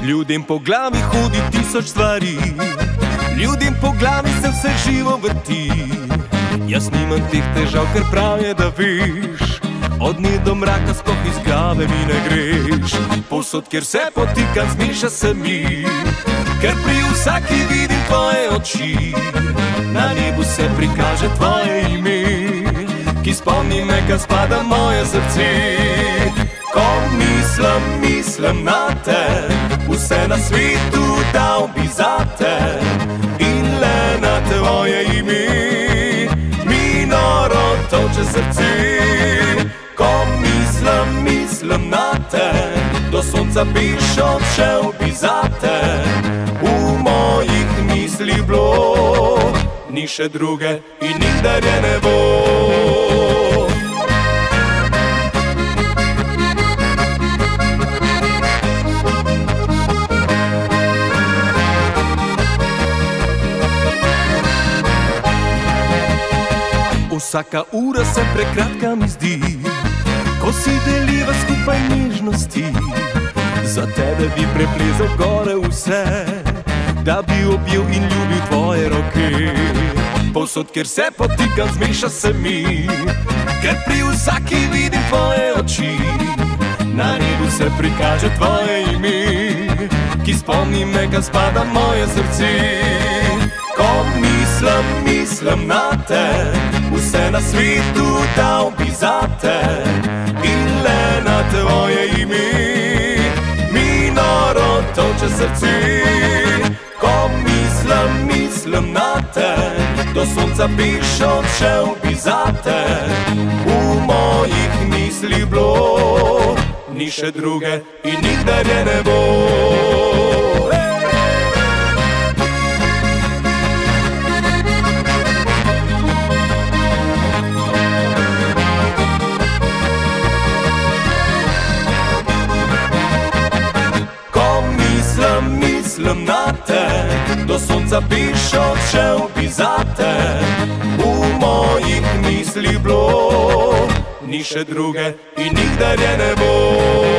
Ljudem po glavi hodi tisoč stvari, ljudem po glavi se vse živo vrti. Jaz nimam teh težav, ker prav je, da veš, od dne do mraka sploh iz glave mi ne greš. Povsod, kjer se potikam, zmeša se mi, ker pri vsaki vidim tvoje oči. Na nebu se prikaže tvoje ime, ki spomni me, kad spada moje srce. Ko mislim na te, vse na svetu dal bi zate, in le na tvoje ime mi noro toče srce. Ko mislim na te, do sonca biš odšel bi zate, v mojih misli bilo ni še druge in nikdar je ne bo. Vsaka ura se prekratka mi zdi, ko si deliva skupaj nežnosti. Za tebe bi preplezal gore vse, da bi objel in ljubil tvoje roke. Povsod, kjer se potikam, zmeša se mi, ker pri vsaki vidim tvoje oči. Na nebu se prikaže tvoje ime, ki spomni me, kad spada moje srce. Ko mislim na te, vse na svetu dal bi zate, in le na tvoje ime mi noro toče srce. Ko mislim na te, do sonca biš odšel bi zate, v mojih misli bilo ni še druge in nikdar je ne bo. Mislim na te, do sonca biš odšel bi zate, v mojih misli bilo ni še druge in nikdar je ne bo.